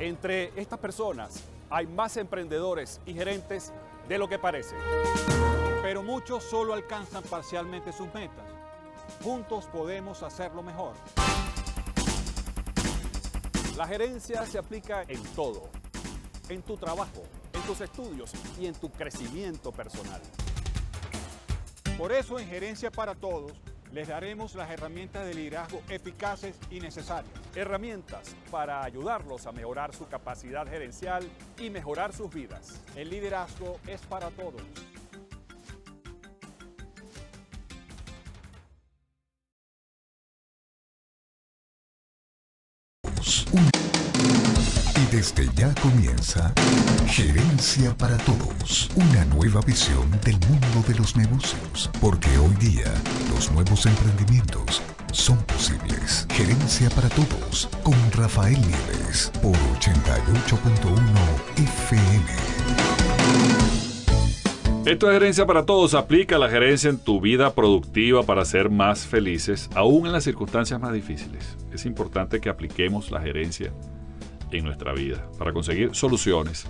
Entre estas personas hay más emprendedores y gerentes de lo que parece. Pero muchos solo alcanzan parcialmente sus metas. Juntos podemos hacerlo mejor. La gerencia se aplica en todo, en tu trabajo, en tus estudios y en tu crecimiento personal. Por eso en Gerencia para Todos les daremos las herramientas de liderazgo eficaces y necesarias. Herramientas para ayudarlos a mejorar su capacidad gerencial y mejorar sus vidas. El liderazgo es para todos. Y desde ya comienza Gerencia para Todos, una nueva visión del mundo de los negocios, porque hoy día los nuevos emprendimientos son posibles. Gerencia para Todos con Rafael Nieves por 88.1 FM. Esto es Gerencia para Todos. Aplica la gerencia en tu vida productiva para ser más felices, aún en las circunstancias más difíciles. Es importante que apliquemos la gerencia en nuestra vida para conseguir soluciones.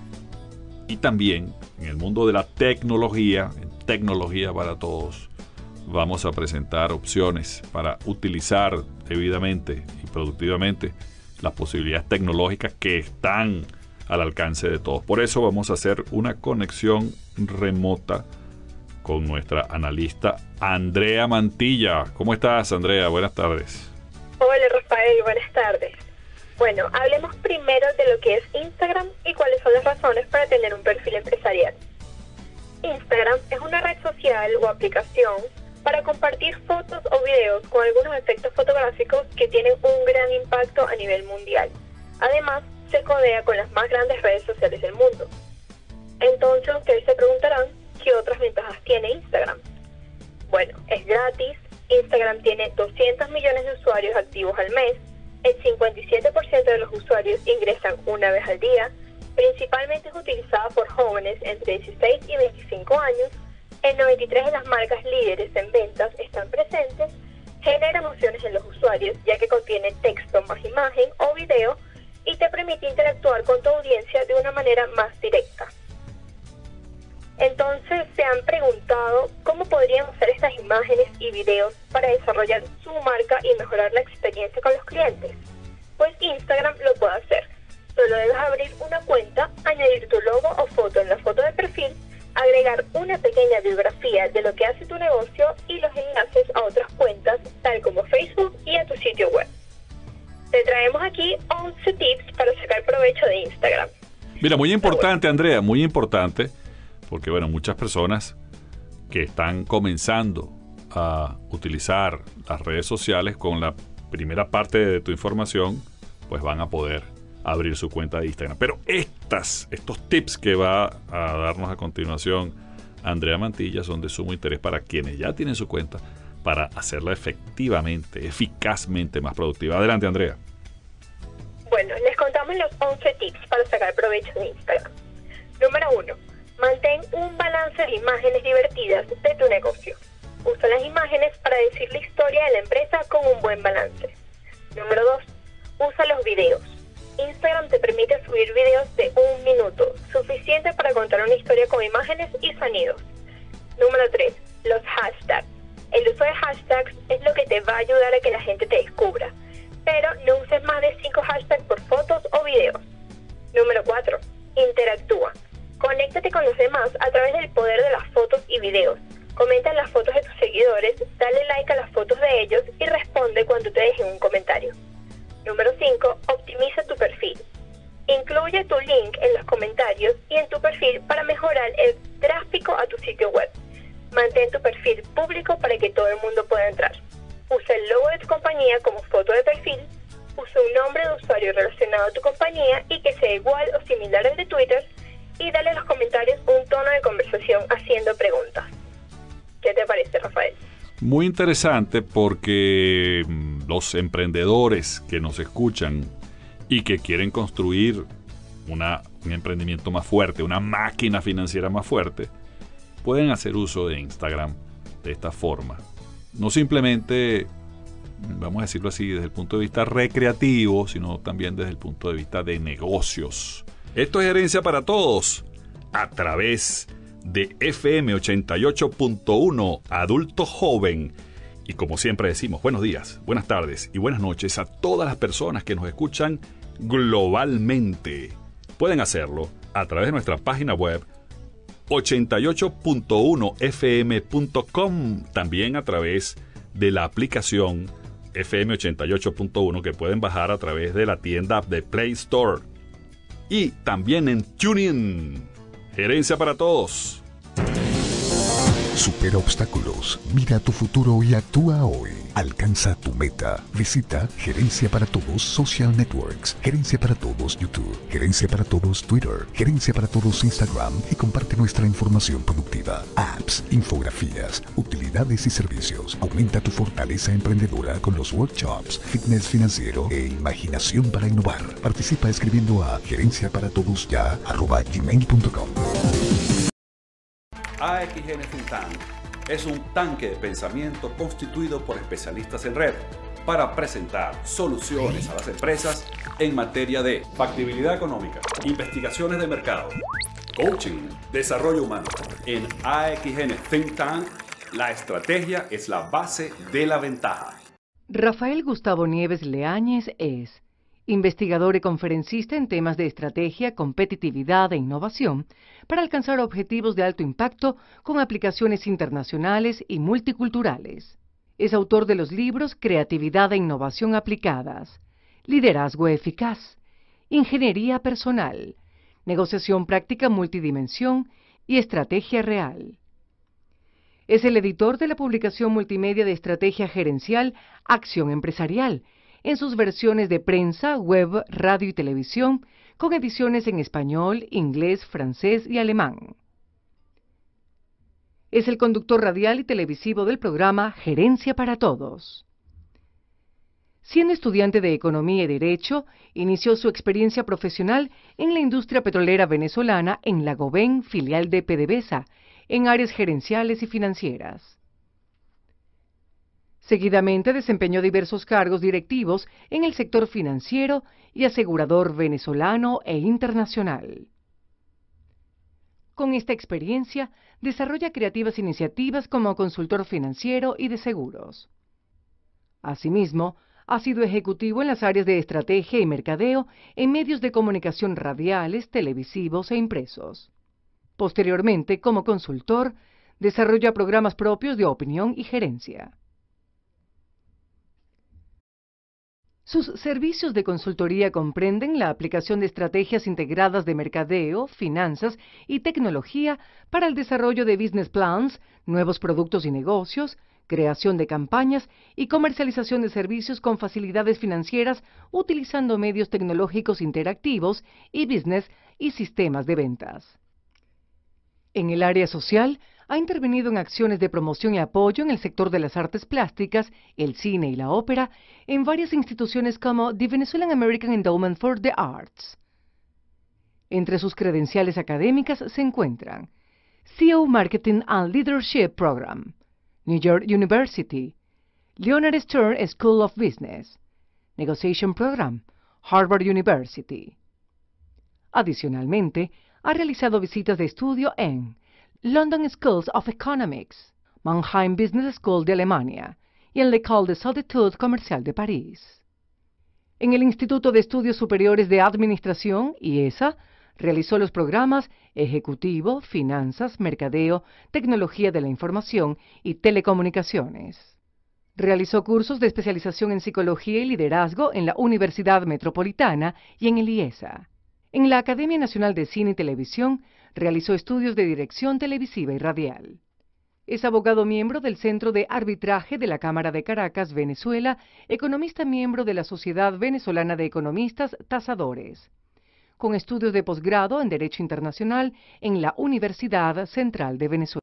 Y también en el mundo de la tecnología, en Tecnología para Todos, vamos a presentar opciones para utilizar debidamente y productivamente las posibilidades tecnológicas que están al alcance de todos. Por eso vamos a hacer una conexión remota con nuestra analista Andrea Mantilla. ¿Cómo estás, Andrea? Buenas tardes. Hola, Rafael. Buenas tardes. Bueno, hablemos primero de lo que es Instagram y cuáles son las razones para tener un perfil empresarial. Instagram es una red social o aplicación para compartir fotos o videos con algunos efectos fotográficos que tienen un gran impacto a nivel mundial. Además, se codea con las más grandes redes sociales del mundo. Entonces, ustedes se preguntarán, ¿qué otras ventajas tiene Instagram? Bueno, es gratis. Instagram tiene 200 millones de usuarios activos al mes. El 57% de los usuarios ingresan una vez al día. Principalmente es utilizada por jóvenes entre 16 y 25 años. El 93% de las marcas líderes en ventas están presentes. Genera emociones en los usuarios, ya que contiene texto más imagen o video y te permite interactuar con tu audiencia de una manera más directa. Entonces, se han preguntado cómo podrían usar estas imágenes y videos para desarrollar su marca y mejorar la experiencia con los clientes. Pues Instagram lo puede hacer. Solo debes abrir una cuenta, añadir tu logo o foto en la foto de perfil, agregar una pequeña biografía de lo que hace tu negocio y los enlaces a otras cuentas, tal como Facebook y a tu sitio web. Te traemos aquí 11 tips para sacar provecho de Instagram. Mira, muy importante, Andrea, muy importante. Porque, bueno, muchas personas que están comenzando a utilizar las redes sociales con la primera parte de tu información, pues van a poder abrir su cuenta de Instagram. Pero estos tips que va a darnos a continuación Andrea Mantilla son de sumo interés para quienes ya tienen su cuenta, para hacerla efectivamente, eficazmente más productiva. Adelante, Andrea. Bueno, les contamos los 11 tips para sacar provecho de Instagram. Número 1. Mantén un balance de imágenes divertidas de tu negocio. Usa las imágenes para decir la historia de la empresa con un buen balance. Número 2. Usa los videos. Instagram te permite subir videos de 1 minuto, suficiente para contar una historia con imágenes y sonidos. Número 3. Los hashtags. El uso de hashtags es lo que te va a ayudar a que la gente te descubra, pero no uses más de 5 hashtags por fotos o videos. Número 4. Interactúa. Conéctate con los demás a través del poder de las fotos y videos. Comenta en las fotos de tus seguidores, dale like a las fotos de ellos y responde cuando te dejen un comentario. Número 5. Optimiza tu perfil. Incluye tu link en los comentarios y en tu perfil para mejorar el tráfico a tu sitio web. Mantén tu perfil público para que todo el mundo pueda entrar. Usa el logo de tu compañía como foto de perfil. Usa un nombre de usuario relacionado a tu compañía y que sea igual o similar al de Twitter. Y dale a los comentarios un tono de conversación haciendo preguntas. ¿Qué te parece, Rafael? Muy interesante porque los emprendedores que nos escuchan y que quieren construir un emprendimiento más fuerte, una máquina financiera más fuerte, pueden hacer uso de Instagram de esta forma. No simplemente vamos a decirlo así, desde el punto de vista recreativo, sino también desde el punto de vista de negocios. Esto es Gerencia para Todos, a través de FM 88.1 Adulto Joven. Y como siempre decimos, buenos días, buenas tardes y buenas noches a todas las personas que nos escuchan globalmente. Pueden hacerlo a través de nuestra página web 88.1fm.com, también a través de la aplicación FM 88.1 que pueden bajar a través de la tienda de Play Store y también en TuneIn. Gerencia para Todos. Supera obstáculos, mira tu futuro y actúa hoy. Alcanza tu meta. Visita Gerencia para Todos Social Networks, Gerencia para Todos YouTube, Gerencia para Todos Twitter, Gerencia para Todos Instagram y comparte nuestra información productiva, apps, infografías, utilidades y servicios. Aumenta tu fortaleza emprendedora con los workshops, fitness financiero e imaginación para innovar. Participa escribiendo a gerenciaparatodosya@gmail.com. AXN Think Tank es un tanque de pensamiento constituido por especialistas en red para presentar soluciones a las empresas en materia de factibilidad económica, investigaciones de mercado, coaching, desarrollo humano. En AXN Think Tank, la estrategia es la base de la ventaja. Rafael Gustavo Nieves Leáñez es investigador y conferencista en temas de estrategia, competitividad e innovación para alcanzar objetivos de alto impacto con aplicaciones internacionales y multiculturales. Es autor de los libros Creatividad e Innovación Aplicadas, Liderazgo Eficaz, Ingeniería Personal, Negociación Práctica Multidimensión y Estrategia Real. Es el editor de la publicación multimedia de estrategia gerencial Acción Empresarial, en sus versiones de prensa, web, radio y televisión, con ediciones en español, inglés, francés y alemán. Es el conductor radial y televisivo del programa Gerencia para Todos. Siendo estudiante de Economía y Derecho, inició su experiencia profesional en la industria petrolera venezolana en la Goven, filial de PDVSA, en áreas gerenciales y financieras. Seguidamente desempeñó diversos cargos directivos en el sector financiero y asegurador venezolano e internacional. Con esta experiencia, desarrolla creativas iniciativas como consultor financiero y de seguros. Asimismo, ha sido ejecutivo en las áreas de estrategia y mercadeo en medios de comunicación radiales, televisivos e impresos. Posteriormente, como consultor, desarrolla programas propios de opinión y gerencia. Sus servicios de consultoría comprenden la aplicación de estrategias integradas de mercadeo, finanzas y tecnología para el desarrollo de business plans, nuevos productos y negocios, creación de campañas y comercialización de servicios con facilidades financieras utilizando medios tecnológicos interactivos y business y sistemas de ventas. En el área social, ha intervenido en acciones de promoción y apoyo en el sector de las artes plásticas, el cine y la ópera, en varias instituciones como The Venezuelan American Endowment for the Arts. Entre sus credenciales académicas se encuentran CEO Marketing and Leadership Program, New York University, Leonard Stern School of Business, Negotiation Program, Harvard University. Adicionalmente, ha realizado visitas de estudio en London Schools of Economics, Mannheim Business School de Alemania y en l'École des Hautes Comerciales de París. En el Instituto de Estudios Superiores de Administración, IESA, realizó los programas Ejecutivo, Finanzas, Mercadeo, Tecnología de la Información y Telecomunicaciones. Realizó cursos de especialización en Psicología y Liderazgo en la Universidad Metropolitana y en el IESA. En la Academia Nacional de Cine y Televisión, realizó estudios de dirección televisiva y radial. Es abogado miembro del Centro de Arbitraje de la Cámara de Caracas, Venezuela, economista miembro de la Sociedad Venezolana de Economistas Tasadores, con estudios de posgrado en Derecho Internacional en la Universidad Central de Venezuela.